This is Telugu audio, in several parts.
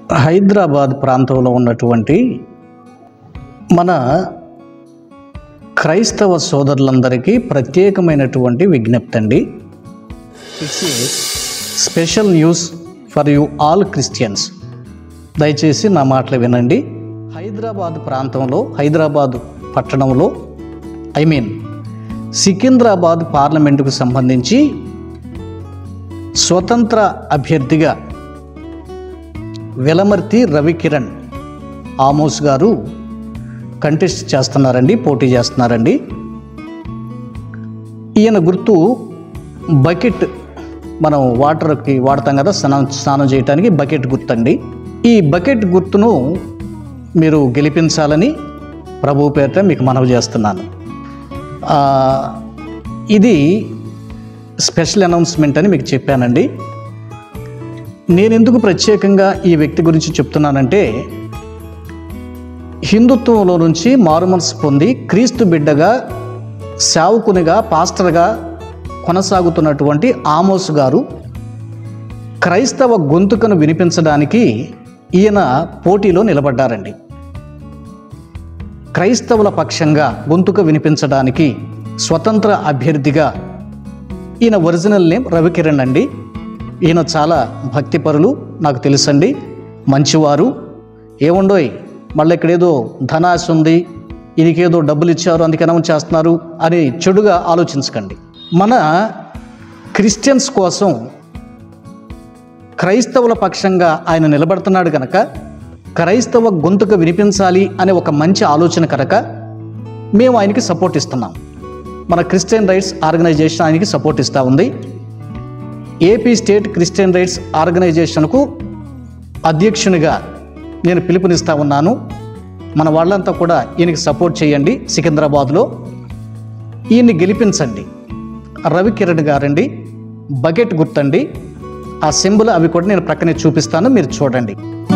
హైదరాబాద్ ప్రాంతంలో ఉన్నటువంటి మన క్రైస్తవ సోదరులందరికీ ప్రత్యేకమైనటువంటి విజ్ఞప్తి అండి. It's a special news for you all Christians. దయచేసి నా మాటలు వినండి. హైదరాబాద్ ప్రాంతంలో, హైదరాబాద్ పట్టణంలో, సికింద్రాబాద్ పార్లమెంటుకు సంబంధించి స్వతంత్ర అభ్యర్థిగా వెలమర్తి రవికిరణ్ ఆమోస్ గారు కంటెస్ట్ చేస్తున్నారండి, పోటీ చేస్తున్నారండి. ఈయన గుర్తు బకెట్. మనం వాటర్కి వాడతాం కదా, స్నానం చేయడానికి బకెట్ గుర్తు అండి. ఈ బకెట్ గుర్తును మీరు గెలిపించాలని ప్రభు పేరిట మీకు మనవి చేస్తున్నాను. ఇది స్పెషల్ అనౌన్స్మెంట్ అని మీకు చెప్పానండి. నేను ఎందుకు ప్రత్యేకంగా ఈ వ్యక్తి గురించి చెప్తున్నానంటే, హిందుత్వంలో నుంచి మారుమనసు పొంది క్రీస్తు బిడ్డగా, సేవకునిగా, పాస్టర్గా కొనసాగుతున్నటువంటి ఆమోస్ గారు క్రైస్తవ గొంతుకను వినిపించడానికి ఈయన పోటీలో నిలబడ్డారండి. క్రైస్తవుల పక్షంగా గొంతుక వినిపించడానికి స్వతంత్ర అభ్యర్థిగా ఈయన ఒరిజినల్ నేమ్ రవికిరణ్ అండి. ఈయన చాలా భక్తిపరులు, నాకు తెలుసండి, మంచివారు. ఏముండోయ్ మళ్ళీ ఇక్కడేదో ధనాశ ఉంది, ఇదికేదో డబ్బులు ఇచ్చారు అందుకే అనౌన్స్ చేస్తున్నారు అని చెడుగా ఆలోచించకండి. మన క్రిస్టియన్స్ కోసం క్రైస్తవుల పక్షంగా ఆయన నిలబడుతున్నాడు కనుక, క్రైస్తవ గొంతుక వినిపించాలి అనే ఒక మంచి ఆలోచన కనుక మేము ఆయనకి సపోర్ట్ ఇస్తున్నాం. మన క్రిస్టియన్ రైట్స్ ఆర్గనైజేషన్ ఆయనకి సపోర్ట్ ఇస్తూ ఉంది. ఏపీ స్టేట్ క్రిస్టియన్ రైట్స్ ఆర్గనైజేషన్కు అధ్యక్షునిగా నేను పిలుపునిస్తూ ఉన్నాను. మన వాళ్ళంతా కూడా ఈయనకి సపోర్ట్ చేయండి. సికింద్రాబాద్లో ఈయన్ని గెలిపించండి. రవికిరణ్ గారండి, బకెట్ గుర్తండి. ఆ సింబల్ అవి కూడా నేను ప్రక్కనే చూపిస్తాను, మీరు చూడండి.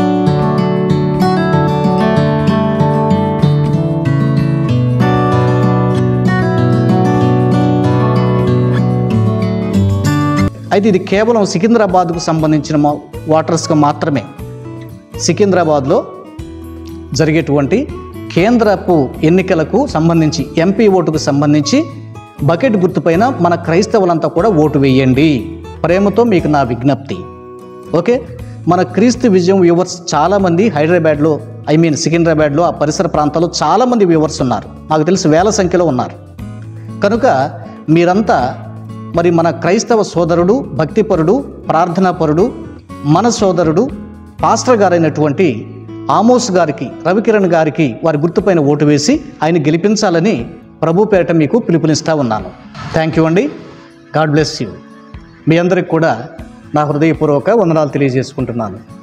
అయితే ఇది కేవలం సికింద్రాబాద్కు సంబంధించిన వాటర్స్కి మాత్రమే. సికింద్రాబాద్లో జరిగేటువంటి కేంద్రపు ఎన్నికలకు సంబంధించి, ఎంపీ ఓటుకు సంబంధించి బకెట్ గుర్తుపైన మన క్రైస్తవులంతా కూడా ఓటు వేయండి. ప్రేమతో మీకు నా విజ్ఞప్తి. ఓకే, మన క్రీస్తు విజయం వ్యూవర్స్ చాలామంది హైదరాబాద్లో, సికింద్రాబాద్లో, ఆ పరిసర ప్రాంతాల్లో చాలామంది వ్యూవర్స్ ఉన్నారు. నాకు తెలిసి వేల సంఖ్యలో ఉన్నారు. కనుక మీరంతా మరి మన క్రైస్తవ సోదరుడు, భక్తిపరుడు, ప్రార్థనాపరుడు, మన సోదరుడు, పాస్టర్ గారైనటువంటి ఆమోస్ గారికి, రవికిరణ్ గారికి వారి గుర్తుపైన ఓటు వేసి ఆయన గెలిపించాలని ప్రభు పేరిట మీకు పిలుపునిస్తూ ఉన్నాను. థ్యాంక్ యూ అండి. God bless you. మీ అందరికి కూడా నా హృదయపూర్వక వందనాలు తెలియజేసుకుంటున్నాను.